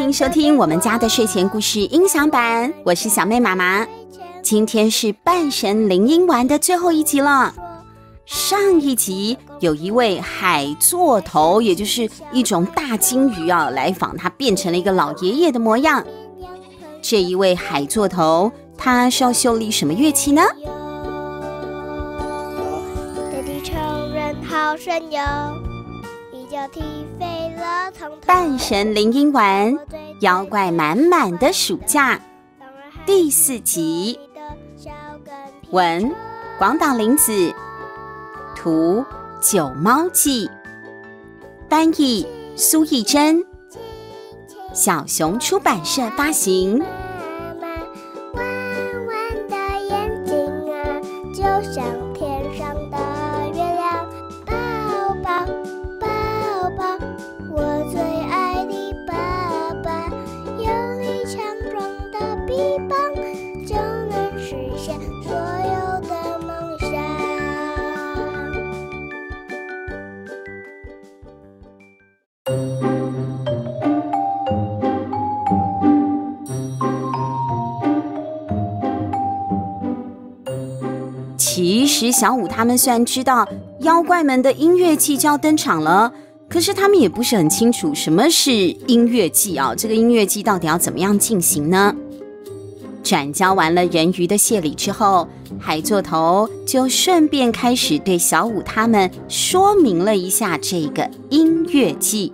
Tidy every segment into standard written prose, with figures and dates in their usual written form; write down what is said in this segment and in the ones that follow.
迎收听我们家的睡前故事音享版，我是小妹妈妈。今天是半神灵音丸的最后一集了。上一集有一位海座头，也就是一种大金鱼啊，来访，他变成了一个老爷爷的模样。这一位海座头，他是要修理什么乐器呢？ 对地球人好神勇，一脚踢飞了从头。 半神灵音丸，妖怪满满的暑假，第4集。文：广岛玲子，图：九猫记，翻译：苏艺珍，小熊出版社发行。 弯弯的眼睛啊，就像天上的月亮。抱抱抱抱，我最爱的爸爸，有力强壮的臂膀，就能实现所有的梦想。 其实小五他们虽然知道妖怪们的音乐季就要登场了，可是他们也不是很清楚什么是音乐季啊，这个音乐季到底要怎么样进行呢？转交完了人鱼的谢礼之后，海座头就顺便开始对小五他们说明了一下这个音乐季。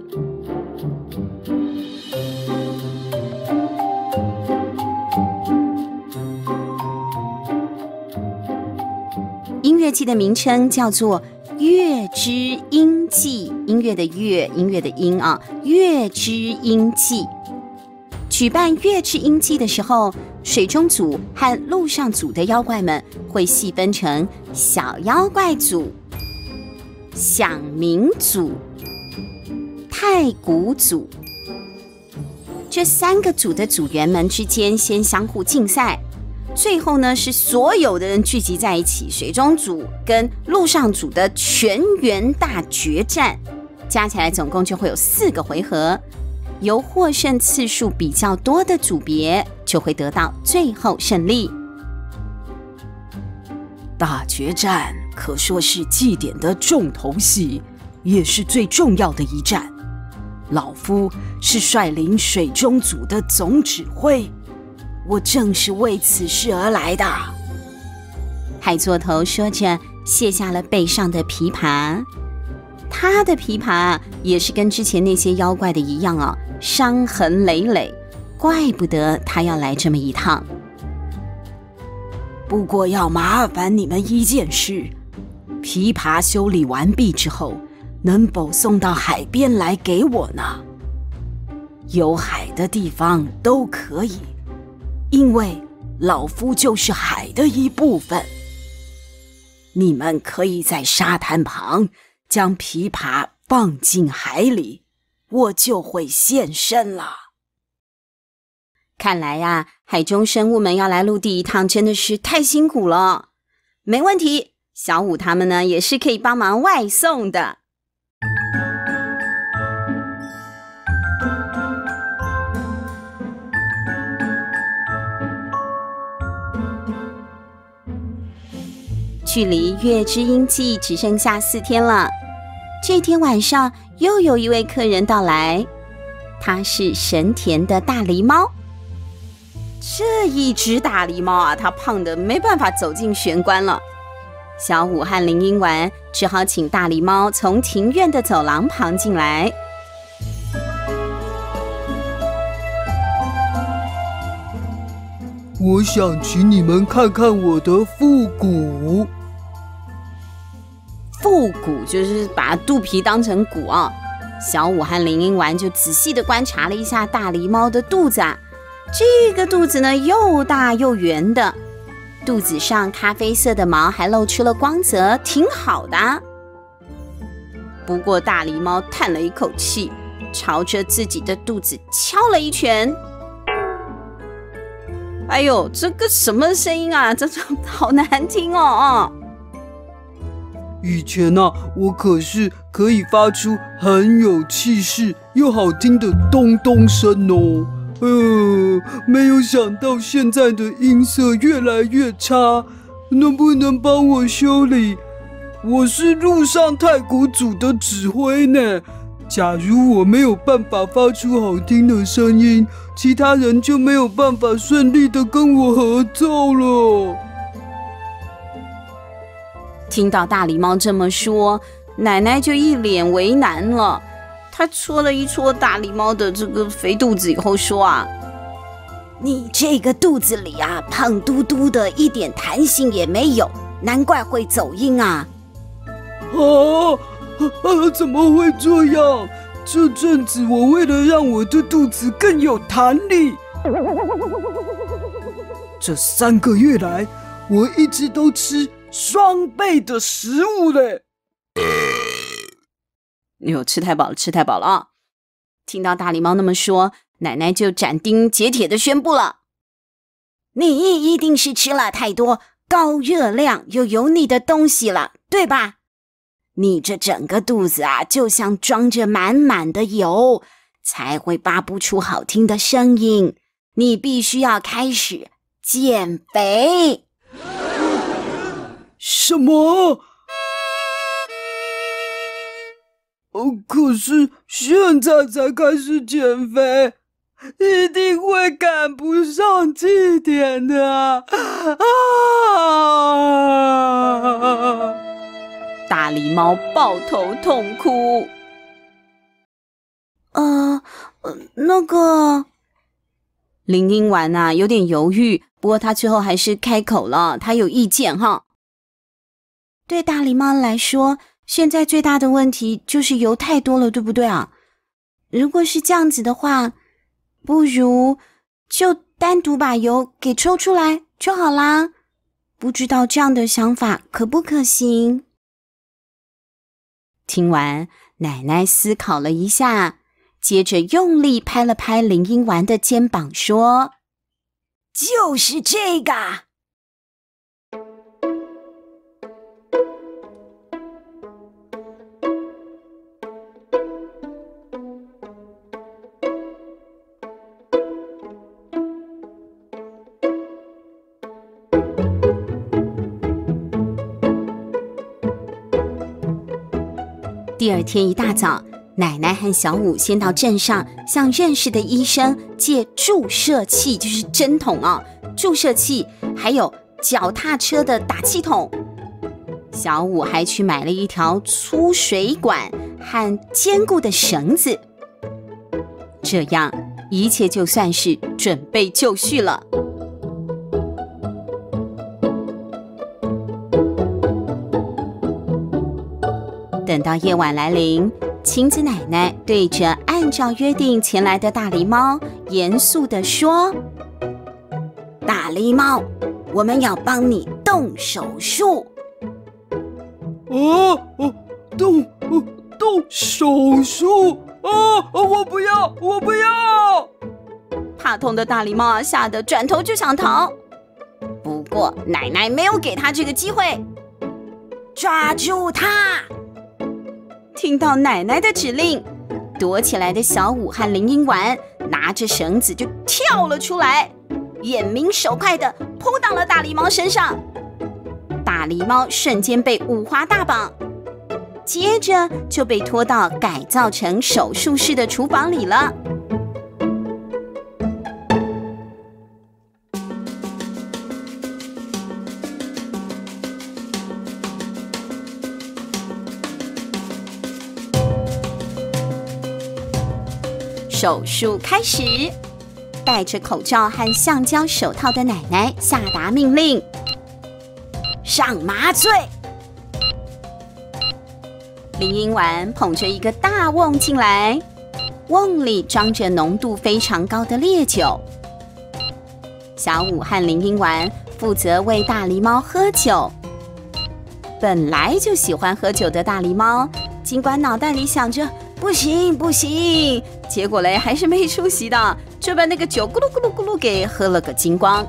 音乐季的名称叫做乐之音季，音乐的乐，音乐的音啊，乐之音季。举办乐之音季的时候，水中组和陆上组的妖怪们会细分成小妖怪组、响鸣组、太鼓组。这3个组的组员们之间先相互竞赛，最后呢是所有的人聚集在一起，水中组跟陆上组的全员大决战，加起来总共就会有4个回合，由获胜次数比较多的组别就会得到最后胜利。 大决战可说是祭典的重头戏，也是最重要的一战。老夫是率领水中组的总指挥，我正是为此事而来的。 海座头说着卸下了背上的琵琶，他的琵琶也是跟之前那些妖怪的一样啊，伤痕累累，怪不得他要来这么一趟。 不过要麻烦你们一件事，琵琶修理完毕之后，能否送到海边来给我呢？有海的地方都可以，因为老夫就是海的一部分。你们可以在沙滩旁将琵琶放进海里，我就会现身了。 看来呀，海中生物们要来陆地一趟真的是太辛苦了。没问题，小五他们呢也是可以帮忙外送的。距离乐之音季只剩下4天了。这天晚上又有一位客人到来，他是神田的大狸猫。这一只大狸猫啊，它胖得没办法走进玄关了。小五和灵音丸只好请大狸猫从庭院的走廊旁进来。 我想请你们看看我的复骨。 复骨就是把肚皮当成骨啊。小五和灵音丸就仔细地观察了一下大狸猫的肚子啊，这个肚子呢又大又圆的，肚子上咖啡色的毛还露出了光泽，挺好的啊。不过大狸猫叹了一口气，朝着自己的肚子敲了一拳。哎呦，这个什么声音啊，这好难听哦。 以前啊，我可是可以发出很有气势、 又好听的咚咚声哦。没有想到现在的音色越来越差，能不能帮我修理？我是陆上太鼓组的指挥呢。假如我没有办法发出好听的声音，其他人就没有办法顺利的跟我合奏了。 听到大狸猫这么说，奶奶就一脸为难了。她戳了一戳大狸猫的这个肥肚子以后说啊， 你这个肚子里啊，胖嘟嘟的，一点弹性也没有，难怪会走音啊。 怎么会这样？这阵子我为了让我的肚子更有弹力，这3个月来，我一直都吃双倍的食物嘞。 吃太饱了，吃太饱了啊！听到大狸猫那么说，奶奶就斩钉截铁地宣布了： 你一定是吃了太多高热量又油腻的东西了，对吧？你这整个肚子啊，就像装着满满的油，才会发不出好听的声音。你必须要开始减肥。 什么？可是现在才开始减肥，一定会赶不上祭典的啊！ 大狸猫抱头痛哭。 那个林英丸啊，有点犹豫，不过他最后还是开口了，他有意见哈。 对大狸猫来说，现在最大的问题就是油太多了，对不对啊？如果是这样子的话，不如就单独把油给抽出来就好啦。不知道这样的想法可不可行？ 听完，奶奶思考了一下，接着用力拍了拍林英丸的肩膀说： 就是这个。 第二天一大早，奶奶和小五先到镇上向认识的医生借注射器，就是针筒啊，注射器，还有脚踏车的打气筒。小五还去买了一条粗水管和坚固的绳子，这样一切就算是准备就绪了。等到夜晚来临，晴子奶奶对着按照约定前来的大狸猫严肃地说： 大狸猫，我们要帮你动手术。 动手术？我不要，我不要！ 怕痛的大狸猫吓得转头就想逃，不过奶奶没有给他这个机会。 抓住他！ 听到奶奶的指令，躲起来的小五和林英丸拿着绳子就跳了出来，眼明手快地扑到了大狸猫身上。大狸猫瞬间被五花大绑，接着就被拖到改造成手术室的厨房里了。手术开始，戴着口罩和橡胶手套的奶奶下达命令： 上麻醉。 林英丸捧着一个大瓮进来，瓮里装着浓度非常高的烈酒。小五和林英丸负责为大狸猫喝酒。本来就喜欢喝酒的大狸猫，尽管脑袋里想着不行不行，结果嘞还是没出息的，就把那个酒咕噜咕噜咕噜给喝了个精光。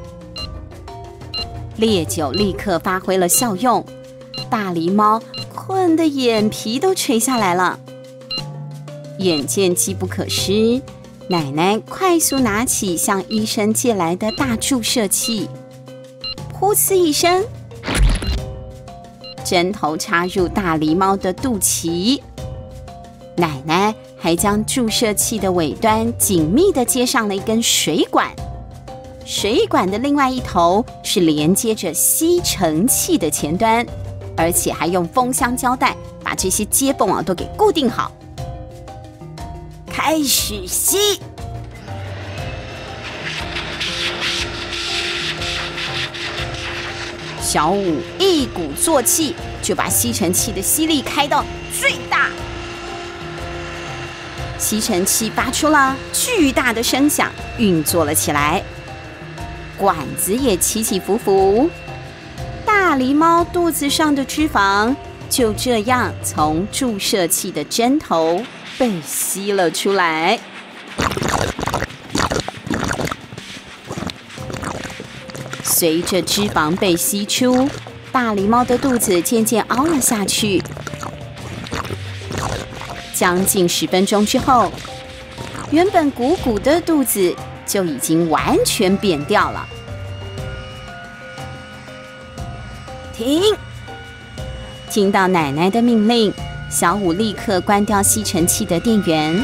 烈酒立刻发挥了效用，大狸猫困得眼皮都垂下来了。 眼见机不可失，奶奶快速拿起向医生借来的大注射器，噗呲一声，针头插入大狸猫的肚脐。奶奶还将注射器的尾端紧密地接上了一根水管，水管的另外一头是连接着吸尘器的前端，而且还用封箱胶带把这些接缝都给固定好。开始吸，小五一鼓作气，就把吸尘器的吸力开到最大。吸尘器发出了巨大的声响，运作了起来，管子也起起伏伏。大狸猫肚子上的脂肪就这样从注射器的针头被吸了出来。随着脂肪被吸出，大狸猫的肚子渐渐凹了下去。将近10分钟之后，原本鼓鼓的肚子就已经完全扁掉了。停！听到奶奶的命令，小五立刻关掉吸尘器的电源。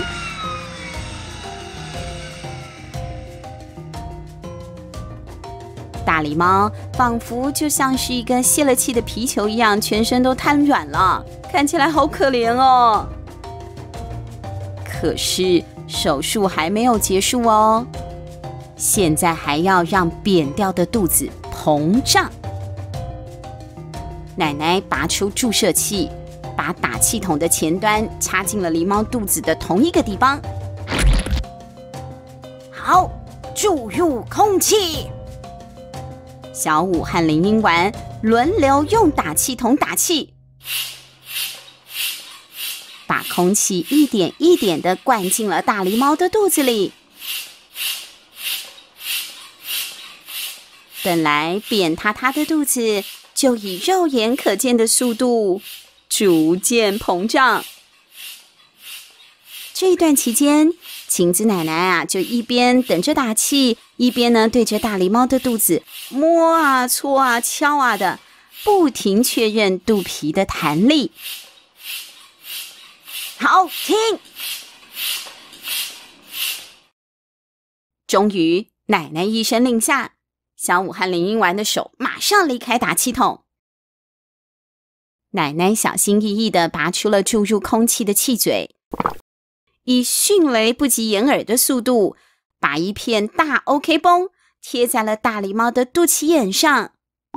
大狸猫仿佛就像是一个泄了气的皮球一样，全身都瘫软了，看起来好可怜哦。可是手术还没有结束哦，现在还要让扁掉的肚子膨胀。奶奶拔出注射器，把打气筒的前端插进了狸猫肚子的同一个地方。好，注入空气。小五和林英丸轮流用打气筒打气，把空气一点一点地灌进了大狸猫的肚子里。本来扁塌塌的肚子，就以肉眼可见的速度逐渐膨胀。这一段期间，晴子奶奶就一边等着打气，一边呢对着大狸猫的肚子摸啊、搓啊、敲啊的，不停确认肚皮的弹力。好，停！终于，奶奶一声令下，小五和林英丸的手马上离开打气筒。奶奶小心翼翼地拔出了注入空气的气嘴，以迅雷不及掩耳的速度，把一片大 OK 绷贴在了大狸猫的肚脐眼上。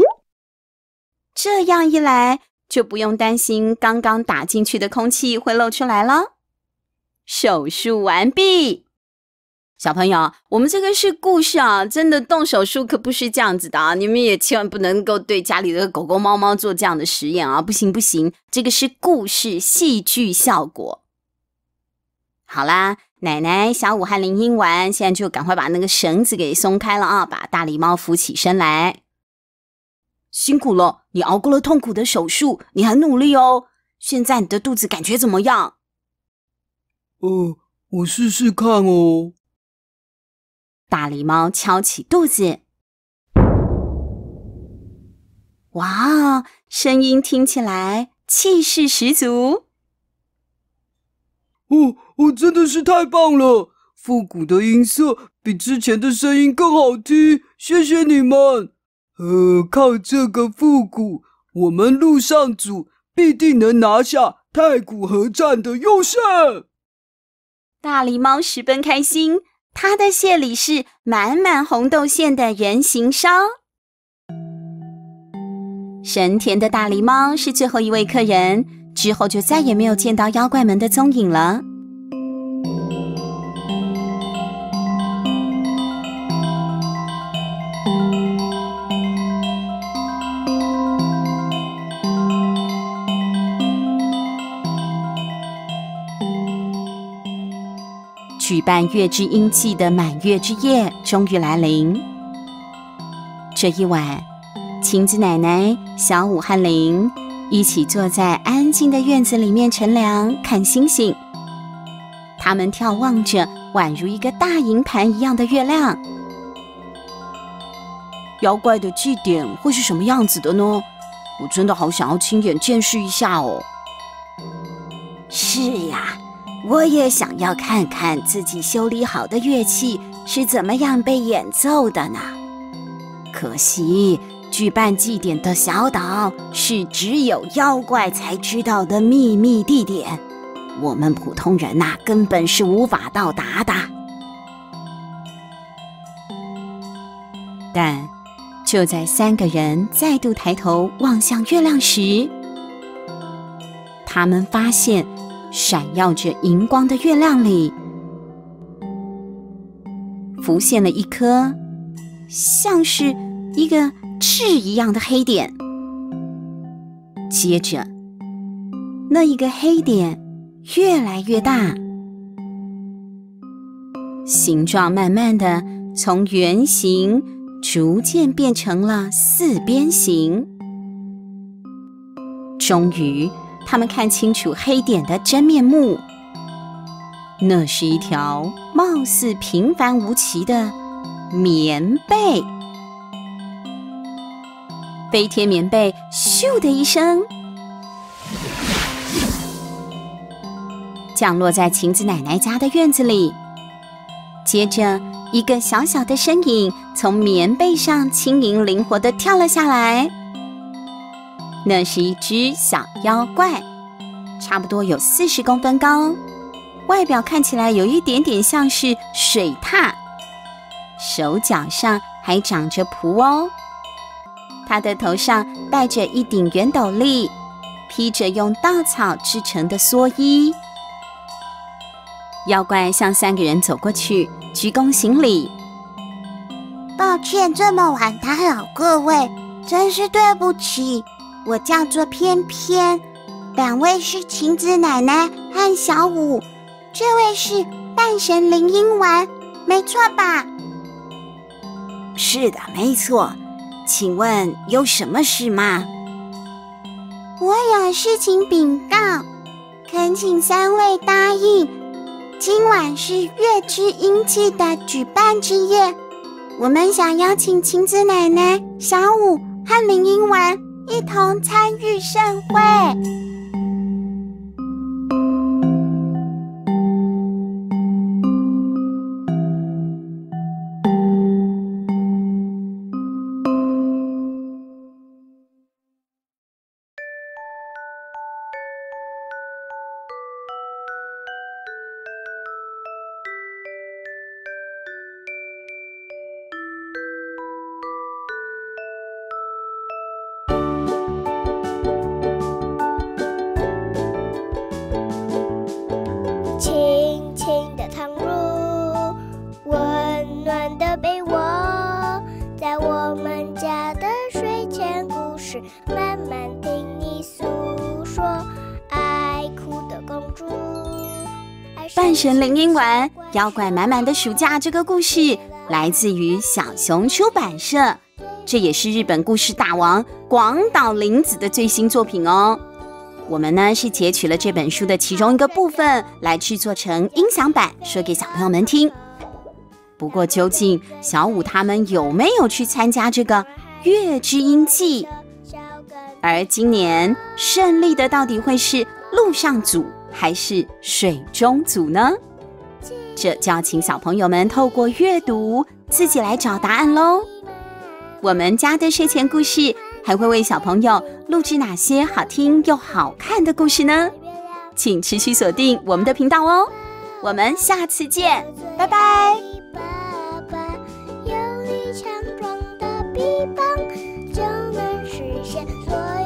这样一来，就不用担心刚刚打进去的空气会漏出来了。手术完毕。小朋友，我们这个是故事啊，真的动手术可不是这样子的啊！你们也千万不能够对家里的狗狗、猫猫做这样的实验啊！不行不行，这个是故事戏剧效果。好啦，奶奶、小五和林英丸现在就赶快把那个绳子给松开了啊，把大狸猫扶起身来。辛苦了，你熬过了痛苦的手术，你很努力哦。现在你的肚子感觉怎么样？ 我试试看哦。 大狸猫敲起肚子，哇，声音听起来气势十足。 真的是太棒了！复古的音色比之前的声音更好听，谢谢你们。靠这个复古，我们陆上组必定能拿下太古合战的优胜。 大狸猫十分开心，它的蟹里是满满红豆馅的人形烧。神田的大狸猫是最后一位客人，之后就再也没有见到妖怪们的踪影了。举办月之阴祭的满月之夜终于来临。这一晚，晴子奶奶、小五和林一起坐在安静的院子里面乘凉看星星。 他们眺望着宛如一个大银盘一样的月亮。 妖怪的祭典会是什么样子的呢？我真的好想要亲眼见识一下哦。 是呀，我也想要看看自己修理好的乐器是怎么样被演奏的呢。可惜，举办祭典的小岛是只有妖怪才知道的秘密地点，我们普通人根本是无法到达的。但就在3个人再度抬头望向月亮时，他们发现闪耀着荧光的月亮里浮现了一颗像是一个痣一样的黑点。接着，那一个黑点越来越大，形状慢慢的从圆形逐渐变成了4边形。终于，他们看清楚黑点的真面目，那是一条貌似平凡无奇的棉被。飞天棉被咻的一声降落在晴子奶奶家的院子里，接着一个小小的身影从棉被上轻盈灵活地跳了下来。那是一只小妖怪，差不多有40公分高，外表看起来有一点点像是水獭，手脚上还长着蹼哦。他的头上戴着一顶圆斗笠，披着用稻草制成的蓑衣。妖怪向3个人走过去，鞠躬行礼。 抱歉这么晚打扰各位，真是对不起。我叫做翩翩，2位是晴子奶奶和小五，这位是半神灵婴丸，没错吧？ 是的，没错。请问有什么事吗？ 我有事情禀告，恳请3位答应。今晚是月之阴祭的举办之夜，我们想邀请晴子奶奶、小五和灵婴丸一同参与盛会。轻轻的躺入温暖的被窝，在我们家的睡前故事，慢慢听你诉说。爱哭的公主， 半神灵婴丸，妖怪满满的暑假这个故事来自于小熊出版社，这也是日本故事大王广岛铃子的最新作品哦。我们呢是截取了这本书的其中一个部分来制作成音响版，说给小朋友们听。不过究竟小五他们有没有去参加这个月之音祭？而今年胜利的到底会是陆上组还是水中组呢？这就要请小朋友们透过阅读自己来找答案咯。我们家的睡前故事还会为小朋友录制哪些好听又好看的故事呢？请持续锁定我们的频道哦。我们下次见，拜拜。 爸爸有力强壮的臂膀，就能实现所有